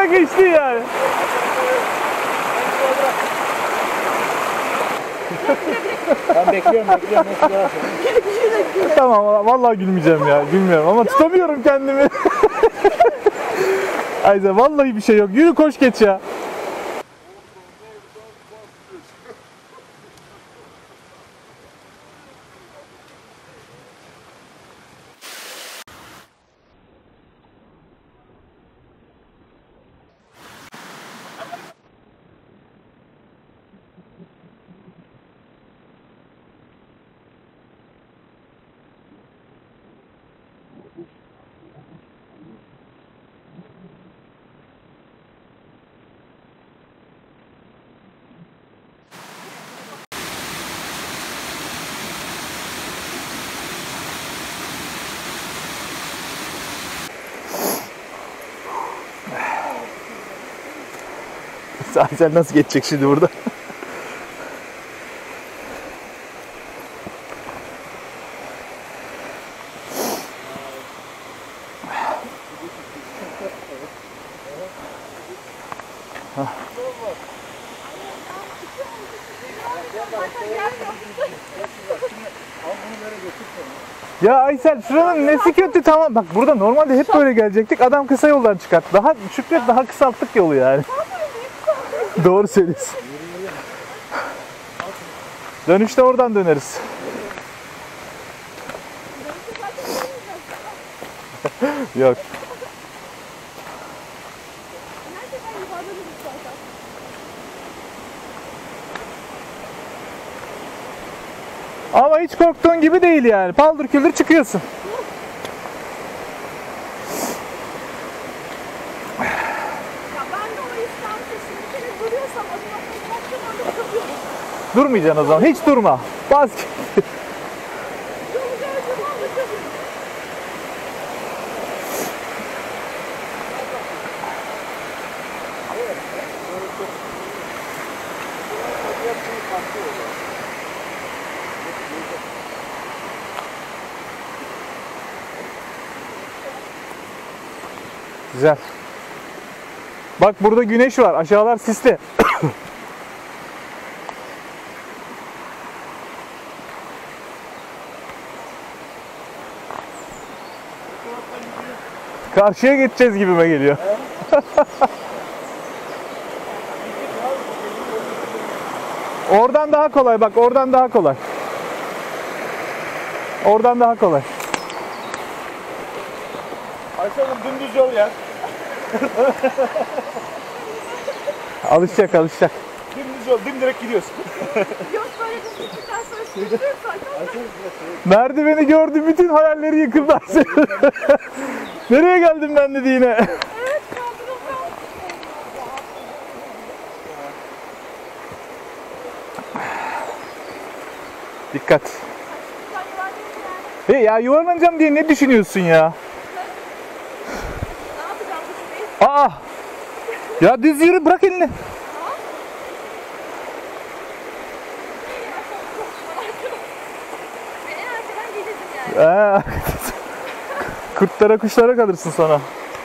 Direkt geçti yani. Ben bekliyorum. Tamam vallahi gülmeyeceğim ya. Gülmüyorum ama tutamıyorum kendimi. Ayza vallahi bir şey yok. Yürü koş geç ya. Aysel nasıl geçecek şimdi burada? Ya Aysel şuranın nesi kötü tamam. Bak burada normalde hep böyle gelecektik. Adam kısa yoldan çıkarttı. Daha Şükret daha kısalttık yolu yani. Doğru söylüyorsun. Dönüşte oradan döneriz. Yok. Ama hiç korktuğun gibi değil yani. Paldır küldür çıkıyorsun. Ya ben de o İstanbul'da şimdi duruyorsam orada kapıyorum. Durmayacaksın o zaman. Hiç durma. Bas. Güzel. Bak burada güneş var. Aşağılar sisli. Karşıya geçeceğiz gibime geliyor. Oradan daha kolay bak. Oradan daha kolay. Oradan daha kolay. Ayşe'cim dümdüz yol ya. Alışacak alışacak. Dümdüz yol, dimdirek gidiyorsun. Yok böyle düştükten sonra sürüyorum zaten. Merdiveni gördü, bütün hayalleri yıkıldı. Nereye geldim ben dedi yine. Evet kaldırılmıyor. Dikkat. Hey ya yuvarlanacağım diye ne düşünüyorsun ya? Ne yapacağım bu şeyi? Aa! Ya düz yürü bırak elini. Ben en arkadan gelirdim yani. Kurtlara kuşlara kalırsın sonra.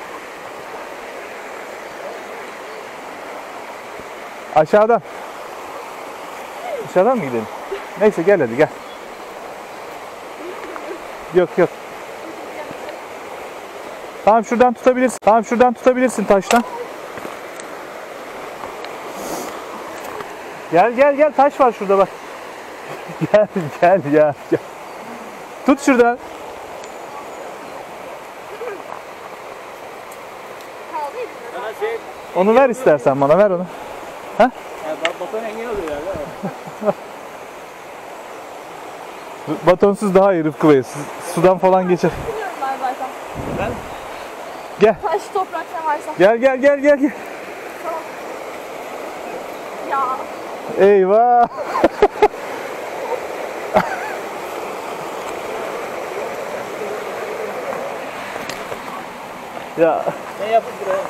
Aşağıdan. Aşağıdan mı gidelim? Neyse gel hadi gel. Yok yok. Tamam şuradan tutabilirsin. Tamam şuradan tutabilirsin taştan. Gel gel gel taş var şurada bak. Gel gel ya. Gel. Tut şuradan. Kaldı elimde. Sana şey, Onu ver istersen bana ver onu. yani baton engel oluyor yani. Batonsuz daha iyi Rıfkı Bey. Sudan falan geçer. Biliyorum ben zaten. Ben Gel. Taş toprak ne varsa. Gel gel gel gel gel. Ya. Eyvah. Ya ne yapıp buraya?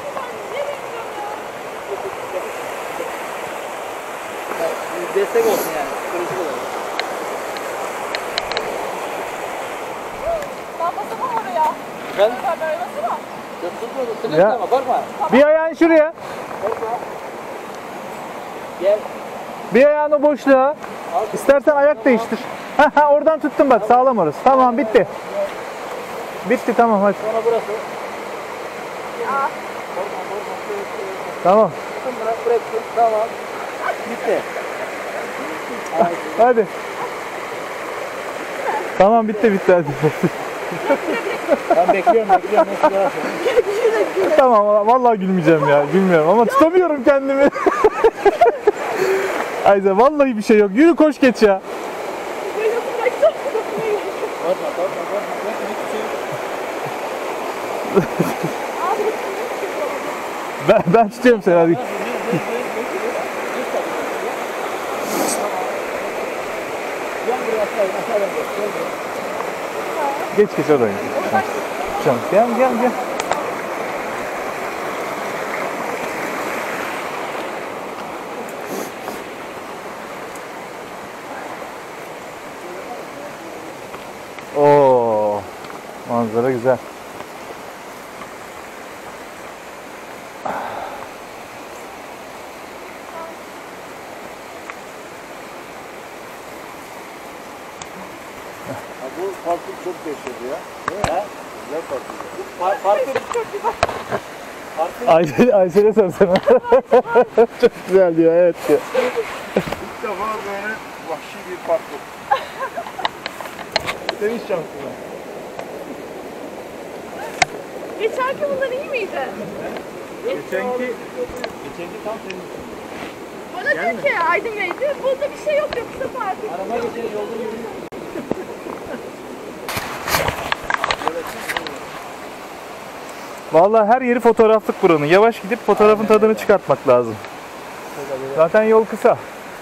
Destek olsun yani. Psikolojik olarak. Ben basamam oraya. Ben Sen böyle basana. tutmadım. Sıkıntı Ya. ama korkma. Bir ayağın şuraya. Gel. Bir ayağını boşluğa. İstersen ayak değiştir. Oradan tuttun bak, sağlam orası. Tamam, bitti. Bitti, tamam, hadi. Sonra burası. Ya. Tamam. Bıraktım. Tamam. Bitti. Hadi. Tamam, bitti hadi. Ben bekliyorum. Tamam, vallahi gülmeyeceğim ya. Gülmüyorum ama tutamıyorum kendimi. Ayza, vallahi bir şey yok. Yürü, koş geç ya. Böyle bıraktım. Korkma. Abi. Ben tutuyorum seni, hadi. Geç oraya. Canım, gel. Oo, manzara güzel. Bu farklı çok geçiyordu ya. He? Güzel farklı. Farklı. Ayşe'ye sorsana. Çok güzel diyor, evet diyor. İlk defa böyle vahşi bir farklı. Deniz şansına. Geçenki bundan iyi miydi? Geçenki tam senin için. Bana diyor ki Aydın Bey'di. Bunda bir şey yok yoksa farklı. Araba geçen yolda yürüyor. Vallahi her yeri fotoğraflık buranın. Yavaş gidip fotoğrafın tadını çıkartmak lazım. Zaten yol kısa.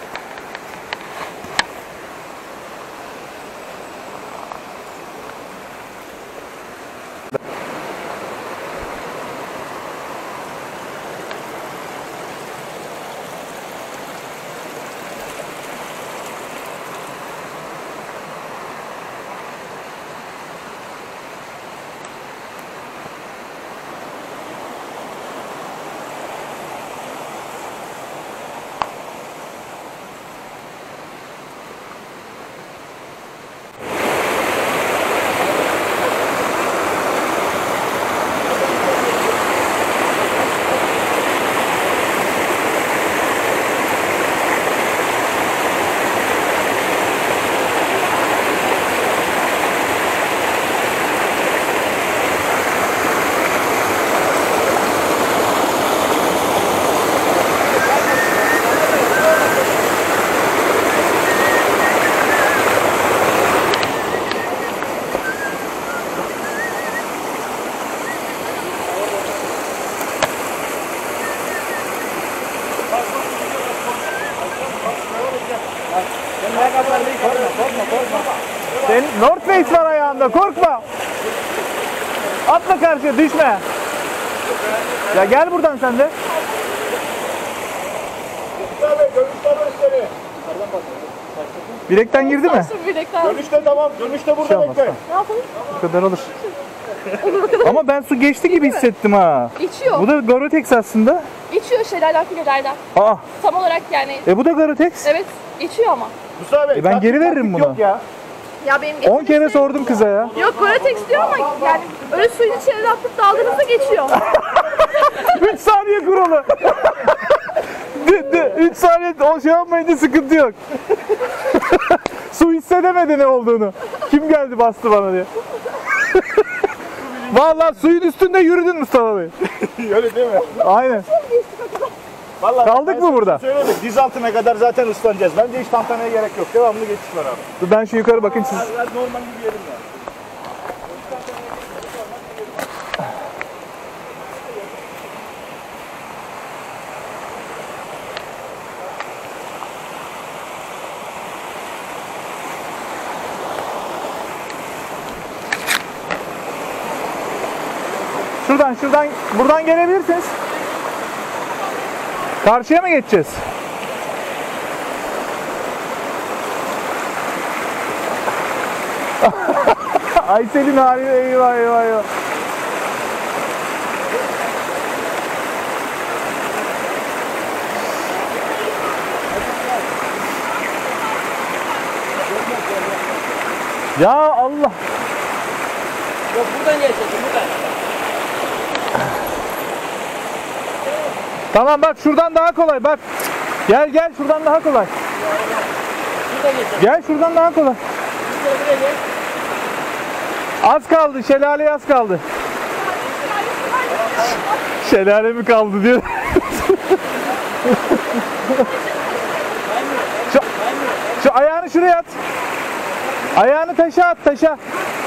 Senin North Face var ayağında, korkma. Atla karşıya, düşme. Ya gel buradan sen de. Bilekten girdi mi? Bilekten. Dönüşte tamam. Dönüşte Bir şey olmaz. Ne yapalım? Bu kadar olur. Ama ben su geçti gibi hissettim ha. Geçiyor. Bu da Gore-Tex aslında. Geçiyor şeylerden, filolardan. Aa, Tam olarak yani. bu da Gore-Tex. Evet. Geçiyor ama. Mustafa Bey. Ben geri veririm bunu. Yok ya. Ya benim 10 kere sordum kıza ya. Yok Gore-Tex diyor ama yani öyle suyun içine atıp daldığınızda geçiyor. 3 saniye kuralı. 3 saniye o şey yapmayınca sıkıntı yok. Su hissedemedi ne olduğunu. Kim geldi bastı bana diye. Vallahi suyun üstünde yürüdün Mustafa Bey. Öyle değil mi? Aynen. Vallahi Kaldık ben mı sana burada? Söyledim. Diz altına kadar zaten ıslanacağız. Bence hiç tantanaya gerek yok. Devamlı geçiş var abi. Dur ben şu yukarı bakayım siz. Normal gibi yerim ya. Şuradan buradan gelebilirsiniz. Karşıya mı geçeceğiz? Aysel'in hali eyvah. Ya Allah. Yok buradan geçeceksin buradan. Tamam bak şuradan daha kolay bak. Gel şuradan daha kolay. Buradan geçeceksin. Gel şuradan daha kolay. Buraya gel. Az kaldı, şelale az kaldı. Şelale mi kaldı diyor. şu ayağını şuraya at. Ayağını taşa at, taşa.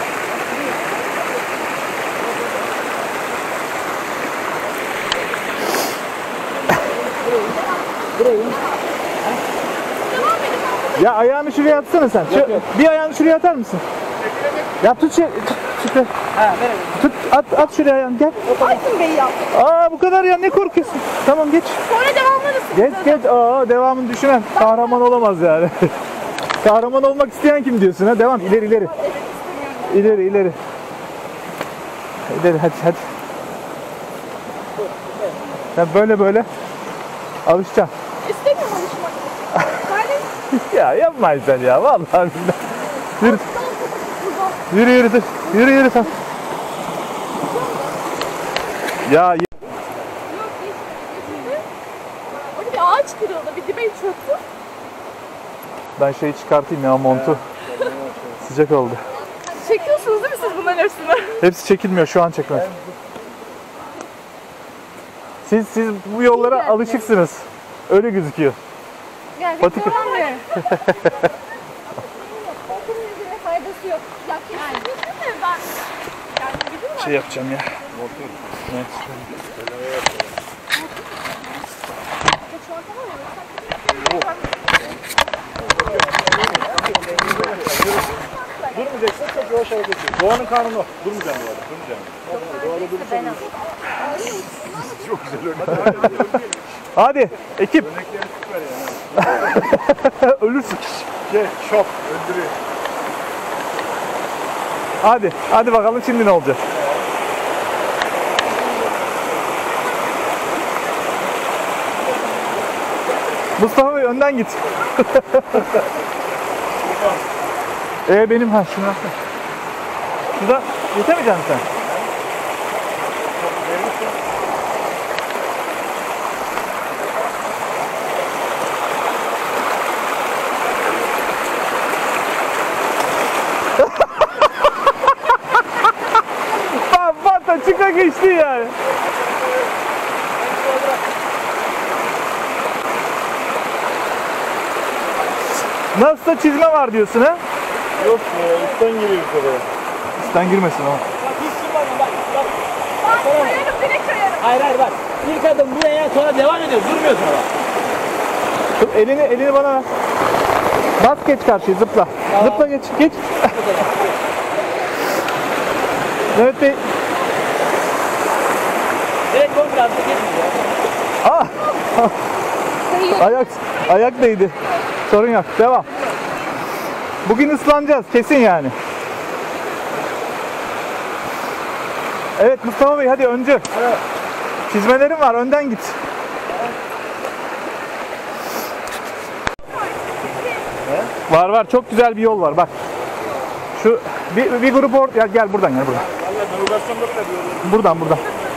Ya ayağını şuraya atsana sen. Bir ayağını şuraya atar mısın? Ya tut tut. Ha ver. Tut at şuraya ayağını gel. Aydın Bey ya. Aa bu kadar ya ne korkuyorsun? Tamam geç. Sonra devamlarız. Geç. Aa devamını düşünen kahraman olamaz yani. Kahraman olmak isteyen kim diyorsun ha? Devam ileri. Evet istemiyorum. İleri. İleri hadi. Sen böyle alışacaksın. İstemiyorum alışmak. Böyle Ya yapma sen ya vallahi billahi. Yürü sen. Ya yok geçti. Orada bir ağaç kırıldı. Bir dibe çöktü. ben şeyi çıkartayım ya montu. Sıcak oldu. Çekiyorsunuz değil mi siz bunların hepsini? Hepsi çekilmiyor şu an çekmez. Siz bu yollara alışıksınız. Öyle gözüküyor. Yani Patika. faydası yok. Ya kesinlikle ben yani gidin Şey yapacağım ya. Evet. Durmayacaksın, çok yavaş hareket ediyorsun. Doğanın kanunu o. Durmayacaksın doğada. Durmayacaksın. Doğada durursan çok güzel örnek. Hadi ekip. Örnekleri süper yani. Ölürsün. Şok, öldürüyor. Hadi bakalım şimdi ne olacak. Mustafa Bey önden git. Benim şunu yapma. Şurada yetemeyeceksin sen. Bak çıka geçti yani. Nasıl da çizme var diyorsun ha? Yok ya, üstten giriyor bu kadar. Üstten girmesin ama. Bak hiç çıkmadın bak. Ben koyarım, direkt koyarım. Hayır bak. İlk adım buraya sonra devam ediyor. Durmuyorsun ama. Dur, elini bana ver. Bas geç karşıya zıpla. Zıpla geç. Evet Bey. Direkt koy biraz da geçmiyor. Ayak değdi. Sorun yok. Devam. Bugün ıslanacağız kesin yani. Evet Mustafa Bey hadi öncü. Evet. Çizmelerim var önden git. Var çok güzel bir yol var bak. Şu bir grup gel buradan. Vallahi navigasyonda bile diyorum. Buradan.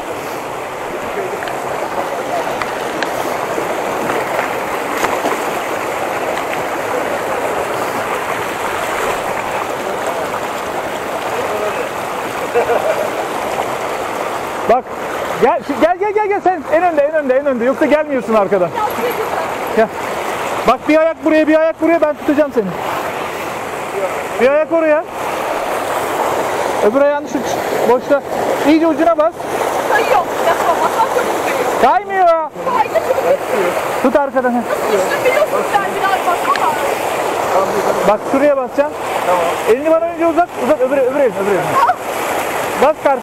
Bak gel sen en önde yoksa gelmiyorsun arkadan. Gel. Bak bir ayak buraya ben tutacağım seni. Bir ayak oraya. Öbür ayağını şu boşta. İyice ucuna bas. Kayıyor. Yapma, masal çok kayıyor. Kaymıyor. Kaydı çünkü. Tut arkadan. Üstün biliyorsun sen biraz baksana. Bak şuraya basacaksın. Tamam. Elini bana önce uzat öbür eline. Bas karşı.